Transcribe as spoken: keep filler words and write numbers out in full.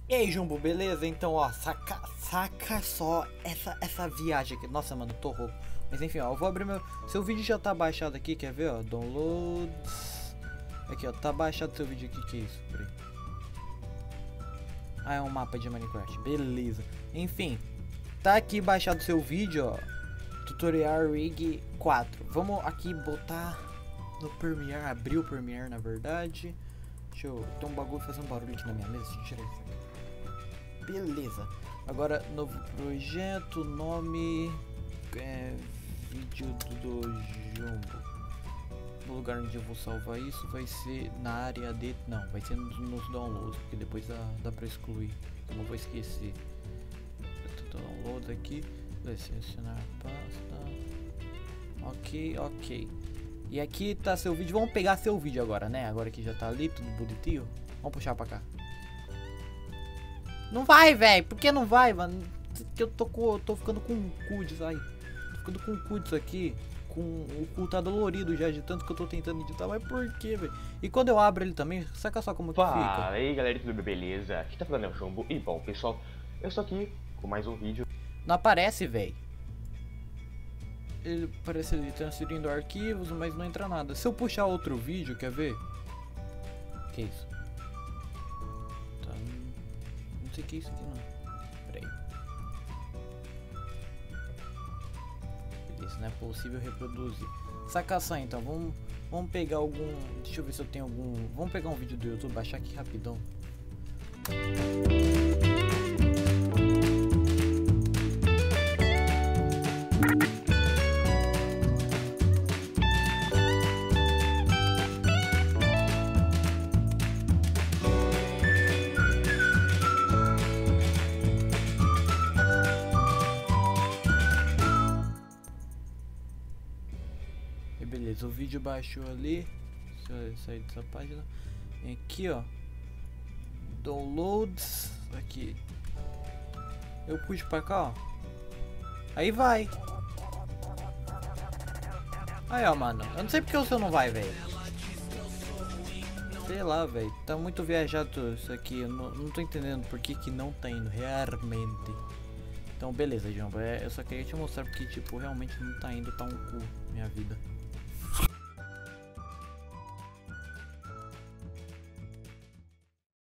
E aí, Jumbo, beleza? Então, ó, saca, saca só essa, essa viagem aqui. Nossa, mano, eu tô rouco. Mas enfim, ó, eu vou abrir meu... Seu vídeo já tá baixado aqui, quer ver, ó? Downloads... Aqui, ó, tá baixado seu vídeo aqui, que é isso? Peraí. Ah, é um mapa de Minecraft, beleza. Enfim, tá aqui baixado seu vídeo, ó. Tutorial Rig quatro. Vamos aqui botar no Premiere, abrir o Premiere, na verdade. Deixa eu... Tem um bagulho fazendo barulho aqui na minha mesa, deixa eu tirar isso aqui. Beleza. Agora, novo projeto, nome... É, vídeo do Jumbo. O lugar onde eu vou salvar isso vai ser na área de... Não, vai ser nos, nos downloads, porque depois dá, dá pra excluir. Eu não vou esquecer. Download aqui. Selecionar pasta. Ok, ok. E aqui tá seu vídeo. Vamos pegar seu vídeo agora, né? Agora que já tá ali, tudo bonitinho. Vamos puxar pra cá. Não vai, velho. Por que não vai, mano? Que eu tô, com, eu tô ficando com um cu disso aí. Tô ficando com um cu disso aqui. Com o cu tá dolorido já de tanto que eu tô tentando editar. Mas por que, velho? E quando eu abro ele também, saca só como que Fala fica. Fala aí, galera, tudo beleza? Aqui tá falando é o Jumbo. E bom, pessoal, eu estou aqui com mais um vídeo. Não aparece, velho. Ele parece ali transferindo arquivos, mas não entra nada. Se eu puxar outro vídeo, quer ver? Que isso? Tá... Não sei o que é isso aqui não. Pera aí. Beleza, não é possível reproduzir. Saca só então, vamos, vamos pegar algum... Deixa eu ver se eu tenho algum... Vamos pegar um vídeo do YouTube, baixar aqui rapidão. Beleza, o vídeo baixou ali. Deixa eu sair dessa página. Vem aqui, ó. Downloads. Aqui. Eu puxo pra cá, ó. Aí vai. Aí, ó, mano. Eu não sei porque o seu não vai, velho. Sei lá, velho. Tá muito viajado isso aqui. Eu não, não tô entendendo por que que não tá indo realmente. Então, beleza, Jumbo. É, eu só queria te mostrar porque, tipo, realmente não tá indo. Tá um cu minha vida.